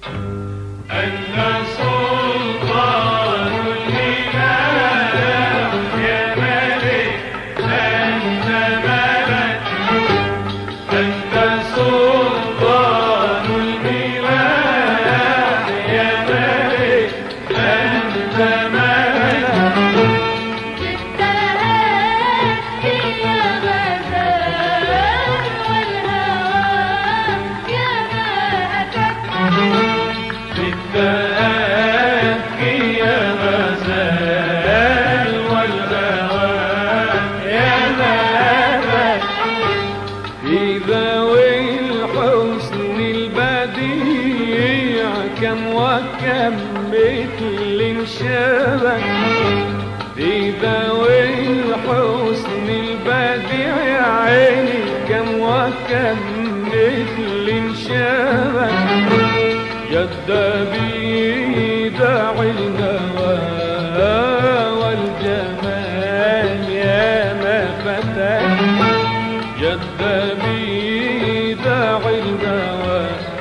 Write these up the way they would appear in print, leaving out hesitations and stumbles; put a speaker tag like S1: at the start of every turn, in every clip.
S1: أنت سلطان الإله يا ملك، أنت ملك. أنت سلطان الإله يا ملك، أنت ملك.
S2: جئت أبكي يا غزال والهوى يا ما أتت.
S1: جئت أبكي يا غزال والهوى يا ما أتت. في ذوي الحسن البديع كم وكم مثل شبك. في ذوي الحسن البديع يا عيني كم وكم مثل شبك. جد بي داعي الهوى والجمال يا ما فتك. جد بي داعي الهوى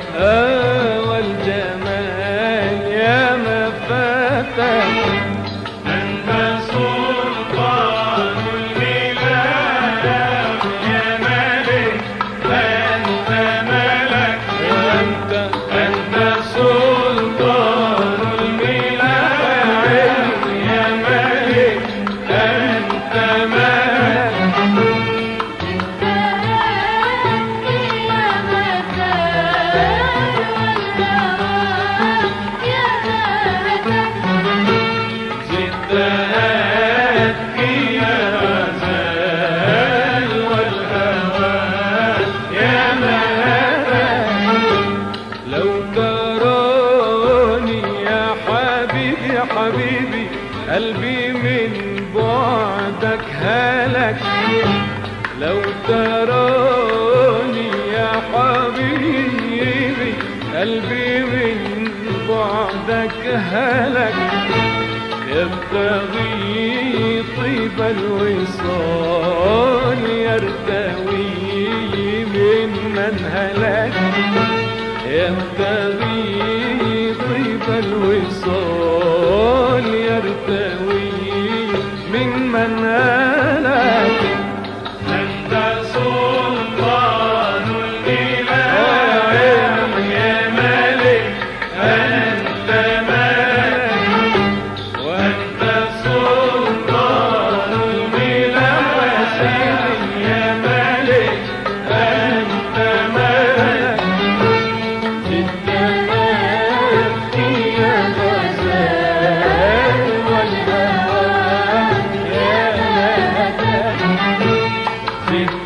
S1: والجمال يا ما فتك. أنت سلطان الإله يا ملك، أنت ملك. أنت سلطان الإله يا ملك، أنت ملك.
S2: جئت أبكي يا غزال والهوى يا ما أتت.
S1: لو تراني يا حبيبي يا حبيبي قلبي من بعدك هلك. لو تراني يا حبيبي قلبي من بعدك هلك. يبتغي طيب الوصال يرتوي ممن هلك. يبتغي طيب الوصال يرتوي ممن هلك. أنت سلطان الإله يا ملك، أنت ملك. وأنت سلطان الإله يا ملك، أنت ملك.
S2: جئت أبكي يا غزال والهوى يا ما أتت.